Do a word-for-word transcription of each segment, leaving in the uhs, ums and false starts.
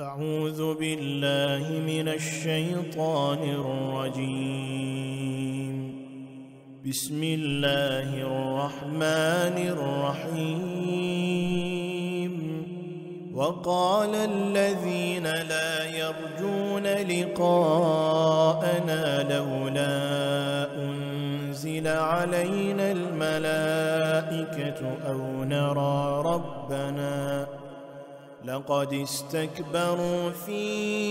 أعوذ بالله من الشيطان الرجيم. بسم الله الرحمن الرحيم. وقال الذين لا يرجون لقاءنا لولا أنزل علينا الملائكة أو نرى ربنا لقد استكبروا في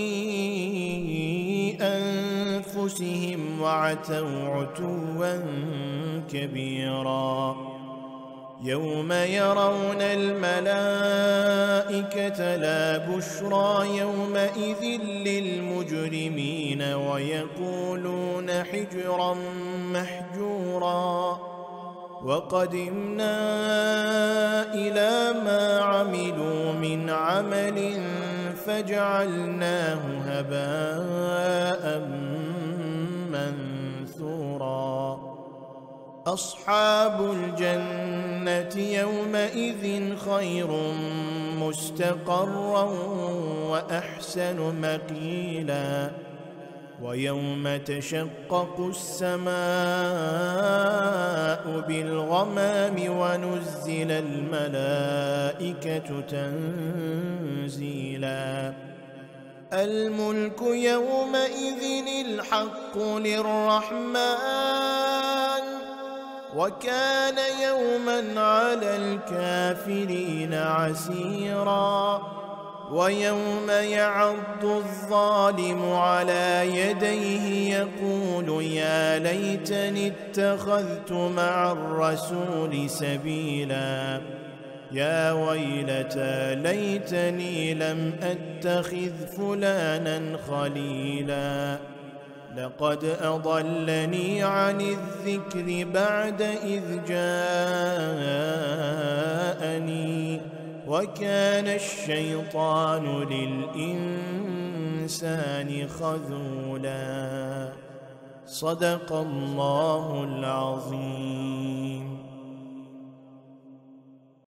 أنفسهم وعتوا عتوا كبيرا. يوم يرون الملائكة لا بشرى يومئذ للمجرمين ويقولون حجرا محجورا. وقدمنا إلى ما عملوا من عمل فجعلناه هباء منثورا. أصحاب الجنة يومئذ خير مستقرا وأحسن مقيلا. ويوم تشقق السماء بالغمام ونزل الملائكة تنزيلا. الملك يومئذ الحق للرحمن وكان يوما على الكافرين عسيرا. ويوم يعض الظالم على يديه يقول يا ليتني اتخذت مع الرسول سبيلا. يا ويلتى ليتني لم أتخذ فلانا خليلا. لقد أضلني عن الذكر بعد إذ جاءني وكان الشيطان للإنسان خذولا. صدق الله العظيم.